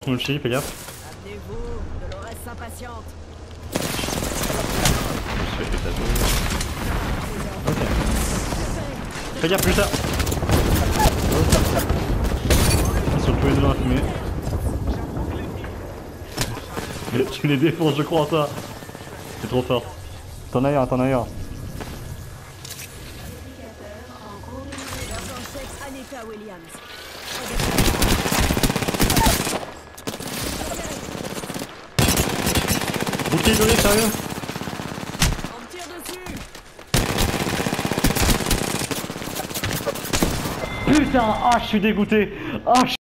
On le chie, fais gaffe. Amenez-vous, Dolores s'impatiente. Je fais ta zone. Ok. Fais gaffe, plus tard. Ils sont tous les deux dans la fumée. Mais tu les défonces, je crois en toi. C'est trop fort. T'en as un, t'en as un. Sergent chef Anita Williams. Bouclier isolé, sérieux? On me tire dessus. Putain, ah, je suis dégoûté. Ah,